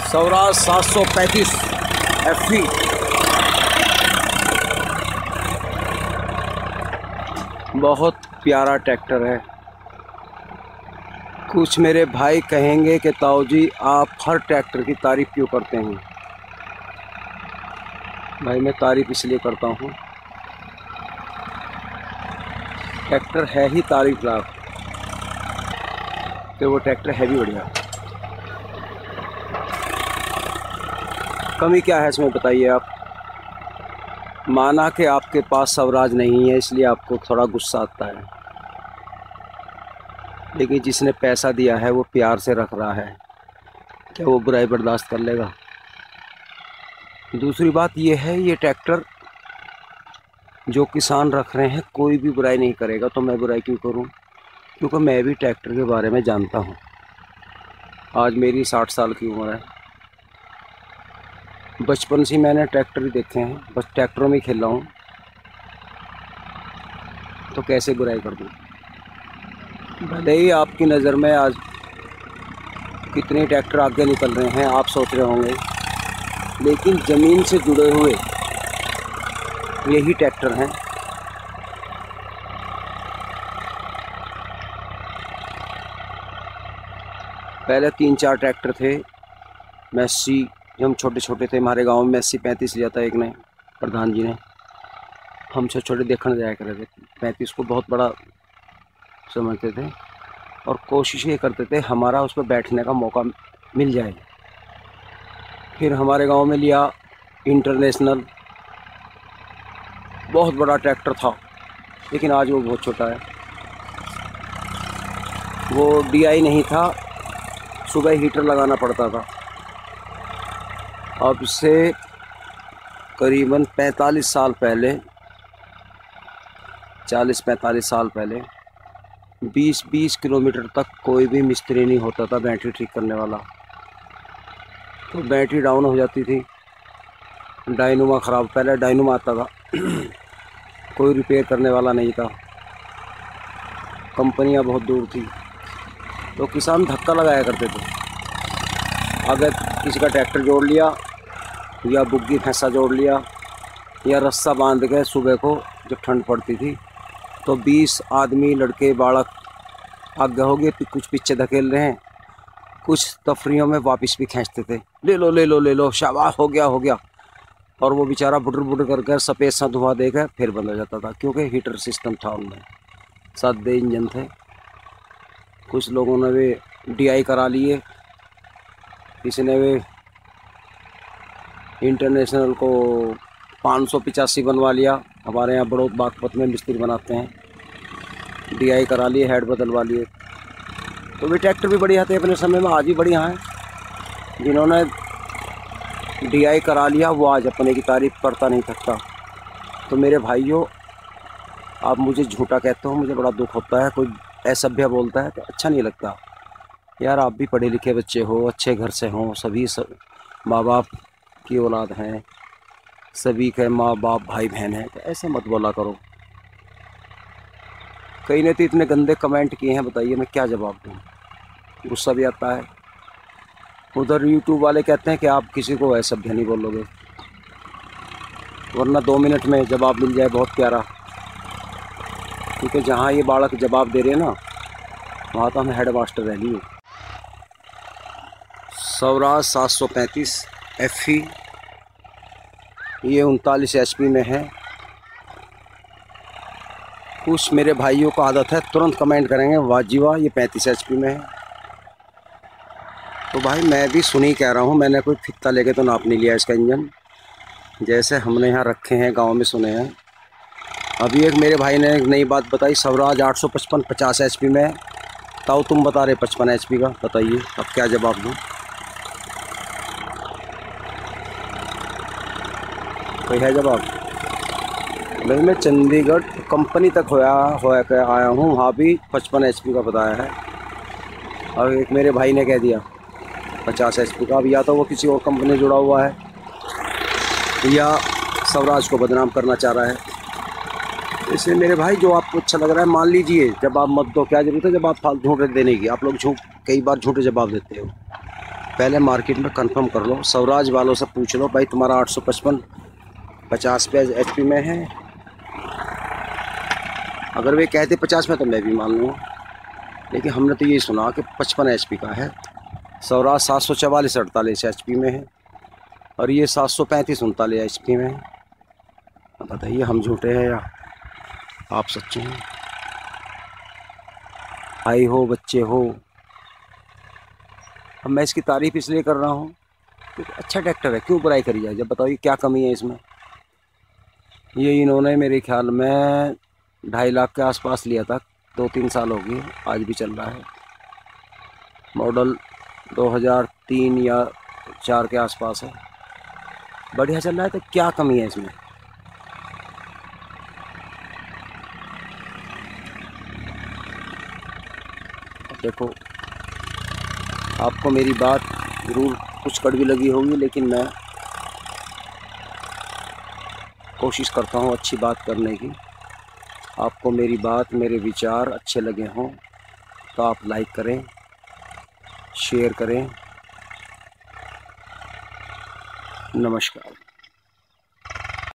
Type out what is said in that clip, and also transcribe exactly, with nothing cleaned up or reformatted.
स्वराज सात सौ पैंतीस एफ ई बहुत प्यारा ट्रैक्टर है। कुछ मेरे भाई कहेंगे कि ताऊ जी आप हर ट्रैक्टर की तारीफ़ क्यों करते हैं। भाई मैं तारीफ़ इसलिए करता हूँ, ट्रैक्टर है ही तारीफ़ लायक, तो वो ट्रैक्टर है भी बढ़िया। कमी क्या है इसमें बताइए आप। माना कि आपके पास स्वराज नहीं है इसलिए आपको थोड़ा गुस्सा आता है, लेकिन जिसने पैसा दिया है वो प्यार से रख रहा है, क्या वो बुराई बर्दाश्त कर लेगा। दूसरी बात ये है, ये ट्रैक्टर जो किसान रख रहे हैं कोई भी बुराई नहीं करेगा, तो मैं बुराई क्यों करूं, क्योंकि मैं भी ट्रैक्टर के बारे में जानता हूं। आज मेरी साठ साल की उम्र है, बचपन से मैंने ट्रैक्टर ही देखे हैं, बस ट्रैक्टरों में खेल रहा हूँ, तो कैसे बुराई कर दूँ। भले ही आपकी नज़र में आज कितने ट्रैक्टर आगे निकल रहे हैं आप सोच रहे होंगे, लेकिन ज़मीन से जुड़े हुए यही ट्रैक्टर हैं। पहले तीन चार ट्रैक्टर थे मैसी, जब हम छोटे छोटे थे हमारे गांव में मैसी पैंतीस लिया था एक ने, प्रधान जी ने। हम छोटे छोटे देखने जाया करते थे, पैंतीस को बहुत बड़ा समझते थे और कोशिश ये करते थे हमारा उस पर बैठने का मौका मिल जाए। फिर हमारे गांव में लिया इंटरनेशनल, बहुत बड़ा ट्रैक्टर था, लेकिन आज वो बहुत छोटा है। वो डी आई नहीं था, सुबह हीटर लगाना पड़ता था। अब से करीबन पैंतालीस साल पहले, चालीस पैंतालीस साल पहले बीस बीस किलोमीटर तक कोई भी मिस्त्री नहीं होता था बैटरी ठीक करने वाला। तो बैटरी डाउन हो जाती थी, डायनुमा ख़राब, पहले डायनुमा आता था कोई रिपेयर करने वाला नहीं था, कंपनियां बहुत दूर थी, तो किसान धक्का लगाया करते थे। अगर किसी का ट्रैक्टर जोड़ लिया या बुग्गी भैंसा जोड़ लिया या रस्सा बांध के सुबह को जब ठंड पड़ती थी तो बीस आदमी लड़के बालक आगे हो गए, कुछ पीछे धकेल रहे हैं, कुछ तफरियों में वापस भी खींचते थे, ले लो ले लो ले लो शाबाश हो गया हो गया। और वो बेचारा बुटर बुटर करके सफ़ेद सा धुआं देकर फिर बंद हो जाता था, क्योंकि हीटर सिस्टम था उनमें, सादे इंजन थे। कुछ लोगों ने वे डी आई करा लिए, किसी ने वे इंटरनेशनल को पाँच सौ पिचासी बनवा लिया। हमारे यहाँ बड़ौद बागपत में मिस्त्री बनाते हैं, डी आई करा लिए, हेड बदलवा लिए। तो वे ट्रैक्टर भी बढ़िया थे अपने समय में, आज भी बढ़िया हैं। जिन्होंने डी आई करा लिया वो आज अपने की तारीफ़ करता नहीं थकता। तो मेरे भाइयों, आप मुझे झूठा कहते हो, मुझे बड़ा दुख होता है। कोई असभ्य बोलता है तो अच्छा नहीं लगता। यार आप भी पढ़े लिखे बच्चे हो, अच्छे घर से हो, सभी सब माँ बाप की औलाद हैं, सभी के माँ बाप भाई बहन हैं, तो ऐसे मत बोला करो। कई ने तो इतने गंदे कमेंट किए हैं, बताइए मैं क्या जवाब दूँ। गुस्सा भी आता है। उधर यूट्यूब वाले कहते हैं कि आप किसी को असभ्य नहीं बोलोगे, वरना दो मिनट में जवाब मिल जाए बहुत प्यारा। क्योंकि जहाँ ये बालक जवाब दे रहे हैं ना, वहाँ तो हम हेड मास्टर रह लिए। स्वराज सात सौ पैंतीस एफ ई, ये उनतालीस एच पी में है। कुछ मेरे भाइयों को आदत है तुरंत कमेंट करेंगे वाह जी वाह ये पैंतीस एच पी में है। तो भाई मैं भी सुनी कह रहा हूँ, मैंने कोई फित्ता लेके तो नाप नहीं लिया इसका इंजन, जैसे हमने यहाँ रखे हैं गांव में सुने हैं। अभी एक मेरे भाई ने एक नई बात बताई, स्वराज आठ सौ पचपन पचास एच पी में है, ताऊ तुम बता रहे पचपन एच पी का, बताइए अब क्या जवाब दूँ। कोई है जवाब? भाई मैं चंडीगढ़ कंपनी तक होया होया कर आया हूँ, वहाँ भी पचपन एच पी का बताया है, और एक मेरे भाई ने कह दिया पचास एच पी का। अब या तो वो किसी और कंपनी जुड़ा हुआ है या स्वराज को बदनाम करना चाह रहा है। इसलिए मेरे भाई जो आपको अच्छा लग रहा है मान लीजिए, जब आप मत दो, क्या जरूरत है जब आप फालतू झूठे देने की। आप लोग झूठ कई बार झूठे जवाब देते हो। पहले मार्केट में कंफर्म कर लो, स्वराज वालों से पूछ लो भाई तुम्हारा आठ सौ पचपन पचास पे एच पी में है। अगर वे कहते पचास में तो मैं भी मान लूँगा, लेकिन हमने तो ये सुना कि पचपन एच पी का है। स्वराज सात सौ चवालीस अड़तालीस एच पी में है और ये सात सौ पैंतीस उनतालीस एच पी में है। अब बताइए हम झूठे हैं या आप सच्चे हैं? भाई हो बच्चे हो, अब मैं इसकी तारीफ़ इसलिए कर रहा हूँ क्योंकि अच्छा ट्रैक्टर है, क्यों बुराई करी जाए। जब बताइए क्या कमी है इसमें। ये इन्होंने मेरे ख्याल में ढाई लाख के आसपास लिया था, दो तीन साल हो गए, आज भी चल रहा है। मॉडल दो हज़ार तीन या चार के आसपास है, बढ़िया चल रहा है। तो क्या कमी है इसमें? देखो, आपको मेरी बात ज़रूर कुछ कड़वी लगी होगी, लेकिन मैं कोशिश करता हूँ अच्छी बात करने की। आपको मेरी बात, मेरे विचार अच्छे लगे हों तो आप लाइक करें, शेयर करें। नमस्कार।